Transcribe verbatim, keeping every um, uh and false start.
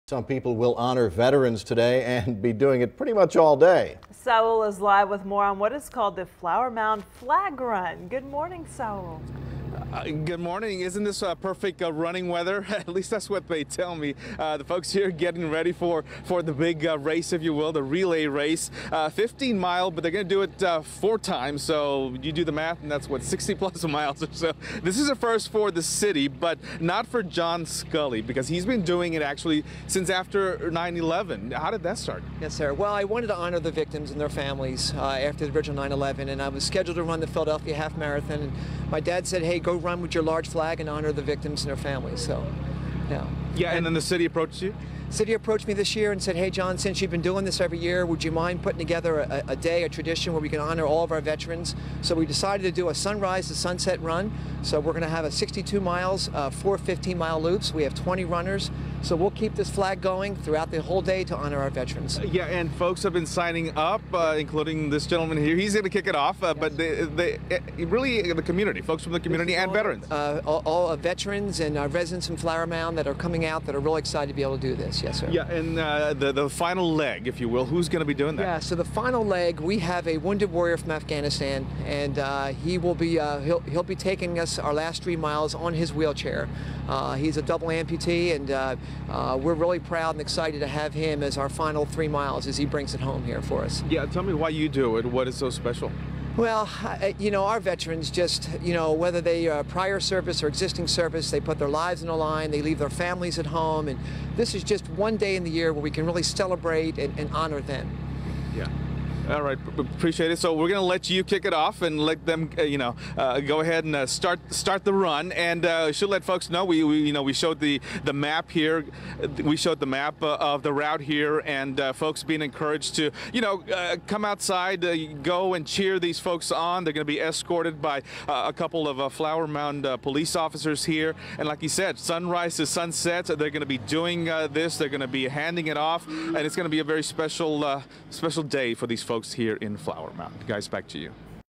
Some people will honor veterans today and be doing it pretty much all day. Saul is live with more on what is called the Flower Mound Flag Run. Good morning, Saul. Uh, good morning. Isn't this uh, perfect uh, running weather? At least that's what they tell me. Uh, the folks here getting ready for for the big uh, race, if you will, the relay race. Uh, fifteen mile, but they're going to do it uh, four times. So you do the math, and that's what sixty plus miles or so. This is a first for the city, but not for John Scully, because he's been doing it actually since after nine eleven. How did that start? Yes, sir. Well, I wanted to honor the victims and their families uh, after the original nine eleven, and I was scheduled to run the Philadelphia Half Marathon. And my dad said, "Hey, go run with your large flag and honor the victims and their families." So, yeah. Yeah, and then the city approached you? City approached me this year and said, "Hey, John, since you've been doing this every year, would you mind putting together a, a day, a tradition where we can honor all of our veterans?" So we decided to do a sunrise to sunset run. So we're going to have a sixty-two miles, uh, four fifteen mile loops. We have twenty runners. So we'll keep this flag going throughout the whole day to honor our veterans. Yeah, and folks have been signing up, uh, including this gentleman here. He's going to kick it off, uh, yes. But they, they, really the community, folks from the community and veterans. Uh, all all uh, veterans and uh, residents from Flower Mound that are coming out that are really excited to be able to do this. Yes, sir. Yeah, and uh, the, the final leg, if you will, who's going to be doing that? Yeah, so the final leg, we have a wounded warrior from Afghanistan, and uh, he will be, uh, he'll, he'll be taking us our last three miles on his wheelchair. Uh, he's a double amputee, and uh, uh, we're really proud and excited to have him as our final three miles as he brings it home here for us. Yeah, tell me why you do it. What is so special? Well, you know, our veterans just, you know, whether they are prior service or existing service, they put their lives on the line, they leave their families at home, and this is just one day in the year where we can really celebrate and, and honor them. Yeah. All right, appreciate it. So we're going to let you kick it off and let them, uh, you know, uh, go ahead and uh, start start the run. And uh, should let folks know we, we, you know, we showed the the map here. We showed the map uh, of the route here, and uh, folks being encouraged to, you know, uh, come outside, uh, go and cheer these folks on. They're going to be escorted by uh, a couple of uh, Flower Mound uh, police officers here. And like you said, sunrise to sunset. They're going to be doing uh, this. They're going to be handing it off, and it's going to be a very special uh, special day for these folks here in Flower Mound. Guys, back to you.